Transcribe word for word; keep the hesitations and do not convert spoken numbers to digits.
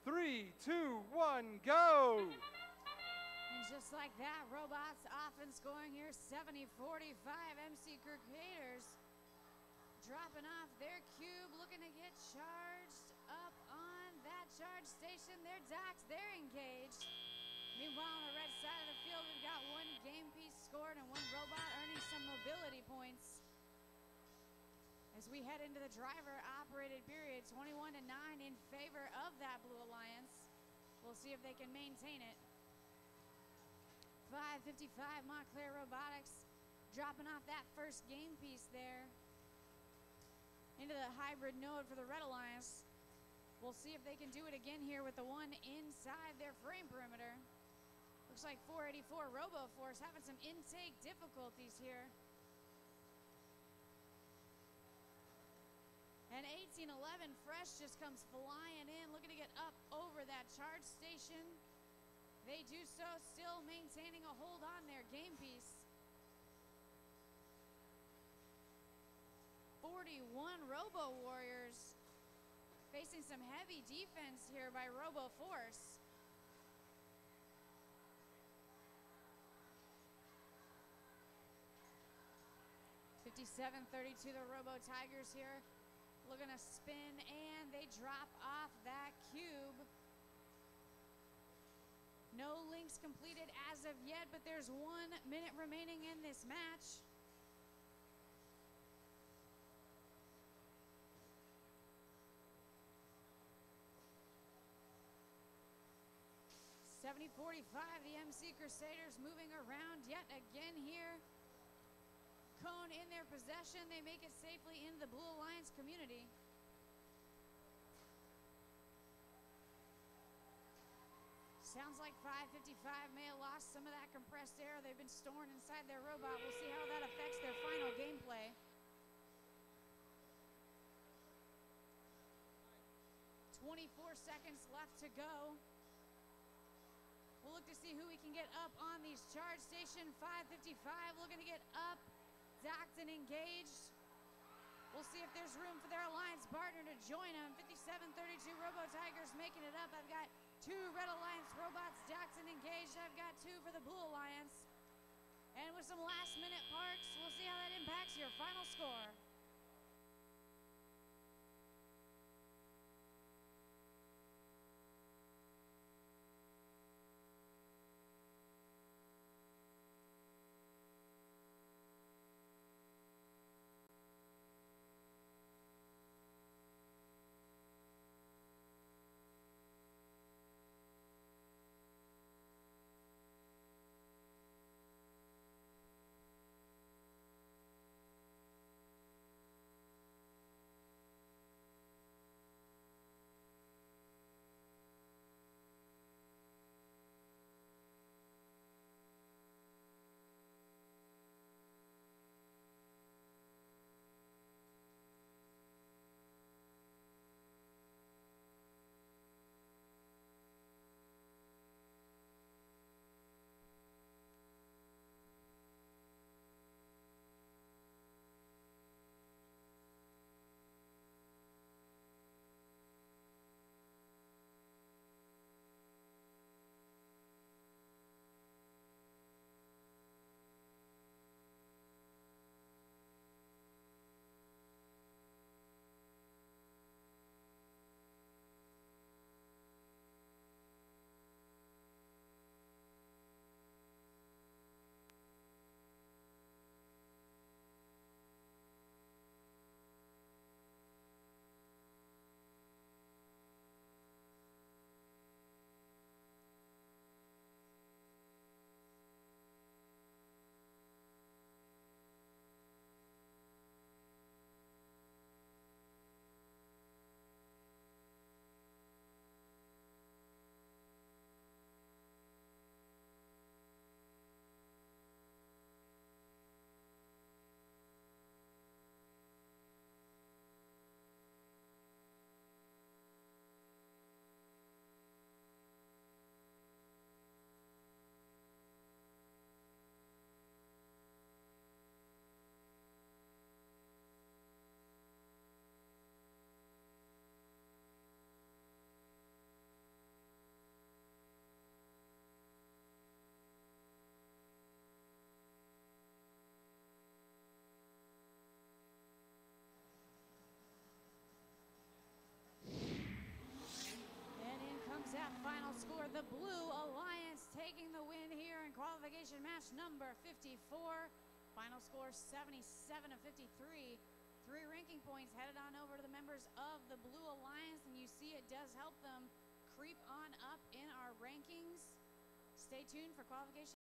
Three, two, one, go! And just like that, Robots often scoring here seventy forty-five. M C Crusaders dropping off their cube, looking to get charged up on that charge station. They're docked, they're engaged. Meanwhile, on the red side of the field, we've got one game piece scored and one robot earning some mobility points. As we head into the driver-operated period, twenty-one to nine in favor of that Blue Alliance. We'll see if they can maintain it. five fifty-five, Montclair Robotics dropping off that first game piece there into the hybrid node for the Red Alliance. We'll see if they can do it again here with the one inside their frame perimeter. Looks like four eighty-four RoboForce having some intake difficulties here. And eighteen eleven Fresh just comes flying in, looking to get up over that charge station. They do so, still maintaining a hold on their game piece. forty-one Robo Warriors facing some heavy defense here by RoboForce. fifty-seven thirty-two, the Robo Tigers here looking to spin, and they drop off that cube. No links completed as of yet, but there's one minute remaining in this match. seventy forty-five, the M C Crusaders moving around yet again here. Cone in their possession. They make it safely into the Blue Alliance community. Sounds like five fifty-five may have lost some of that compressed air they've been storing inside their robot. We'll see how that affects their final gameplay. twenty-four seconds left to go. We'll look to see who we can get up on these charge station. five fifty-five looking to get up, docked and engaged. We'll see if there's room for their alliance partner to join them. fifty-seven thirty-two Robo Tigers making it up. I've got two Red Alliance robots docked and engaged. I've got two for the Blue Alliance. And with some last minute parks, we'll see how that impacts your final score. the Blue Alliance taking the win here in qualification match number fifty-four. Final score seventy-seven to fifty-three. Three ranking points headed on over to the members of the Blue Alliance, and you see it does help them creep on up in our rankings. Stay tuned for qualification.